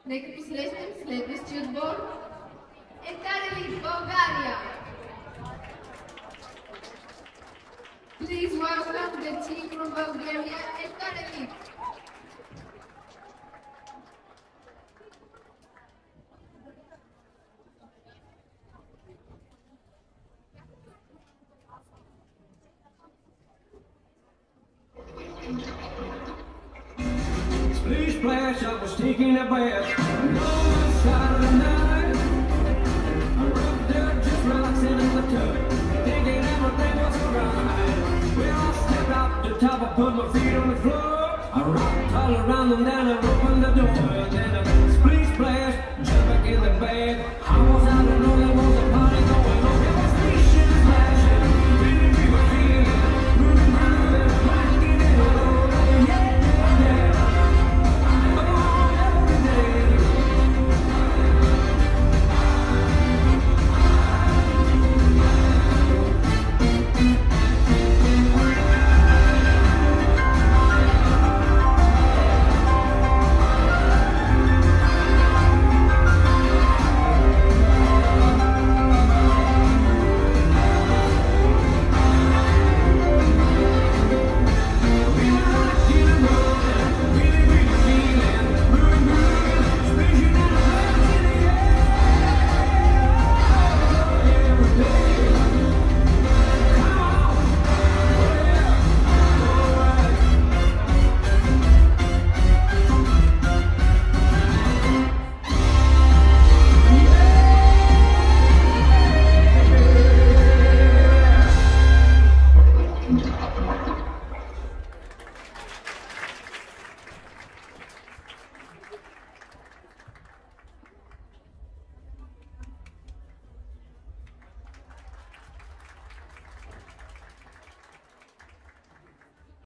Нека посрещнем следващия отбор. Етарелит, България! Please welcome the team from Bulgaria, Eternity. Splish splash, I was taking a bath on the side of the night. I rubbed dirt, just relaxing in the tub, thinking everything was alright. Well, I stepped out the top, I put my feet on the floor. I rocked all around and then I opened the door. Then I